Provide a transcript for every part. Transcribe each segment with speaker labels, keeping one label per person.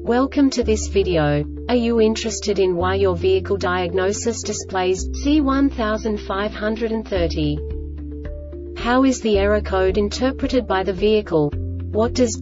Speaker 1: Welcome to this video. Are you interested in why your vehicle diagnosis displays C1530? How is the error code interpreted by the vehicle? What does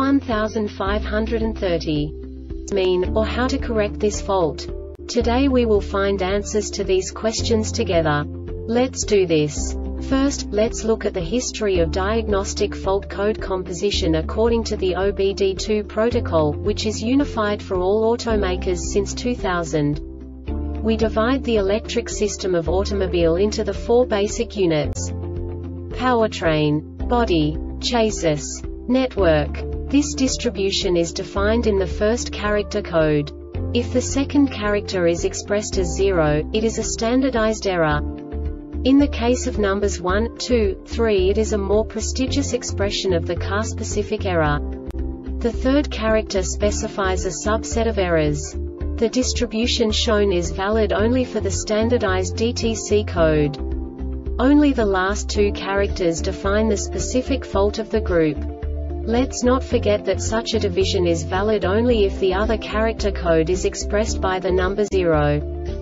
Speaker 1: C1530 mean, or how to correct this fault? Today we will find answers to these questions together. Let's do this. First, let's look at the history of diagnostic fault code composition according to the OBD2 protocol, which is unified for all automakers since 2000. We divide the electric system of automobile into the four basic units: powertrain, body, chassis, network. This distribution is defined in the first character code. If the second character is expressed as 0, it is a standardized error. In the case of numbers 1, 2, 3, it is a more prestigious expression of the car-specific error. The third character specifies a subset of errors. The distribution shown is valid only for the standardized DTC code. Only the last two characters define the specific fault of the group. Let's not forget that such a division is valid only if the other character code is expressed by the number 0.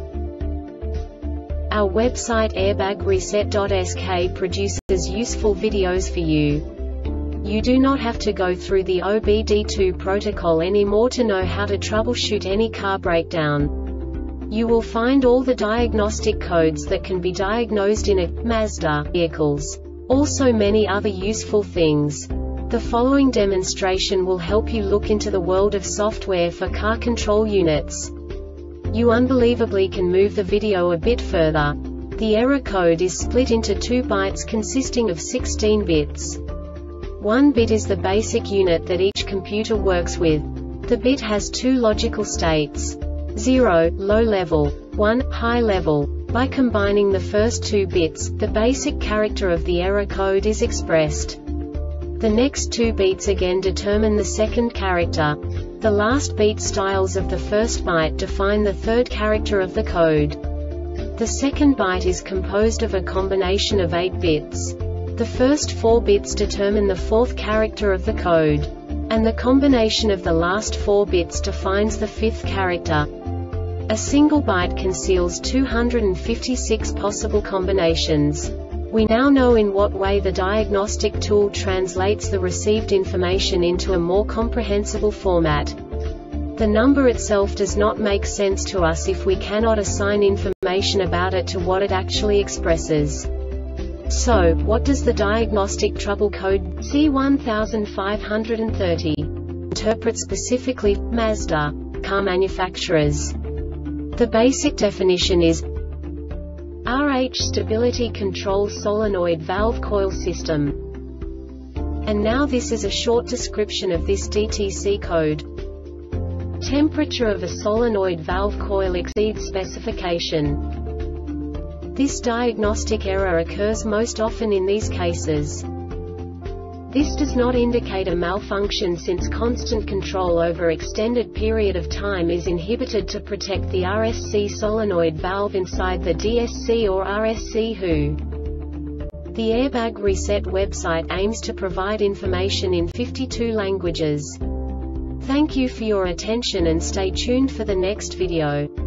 Speaker 1: Our website airbagreset.sk produces useful videos for you. You do not have to go through the OBD2 protocol anymore to know how to troubleshoot any car breakdown. You will find all the diagnostic codes that can be diagnosed in a Mazda vehicles. Also many other useful things. The following demonstration will help you look into the world of software for car control units. You unbelievably can move the video a bit further. The error code is split into 2 bytes consisting of 16 bits. 1 bit is the basic unit that each computer works with. The bit has 2 logical states: 0, low level, 1, high level. By combining the first 2 bits, the basic character of the error code is expressed. The next 2 beats again determine the second character. The last beat styles of the first byte define the third character of the code. The second byte is composed of a combination of 8 bits. The first 4 bits determine the fourth character of the code. And the combination of the last 4 bits defines the fifth character. A single byte conceals 256 possible combinations. We now know in what way the diagnostic tool translates the received information into a more comprehensible format. The number itself does not make sense to us if we cannot assign information about it to what it actually expresses. So, what does the diagnostic trouble code C1530 interpret specifically for Mazda car manufacturers? The basic definition is RH Stability Control Solenoid Valve Coil System. And now this is a short description of this DTC code. Temperature of a solenoid valve coil exceeds specification. This diagnostic error occurs most often in these cases. This does not indicate a malfunction since constant control over extended period of time is inhibited to protect the RSC solenoid valve inside the DSC or RSC HU. The Airbag Reset website aims to provide information in 52 languages. Thank you for your attention and stay tuned for the next video.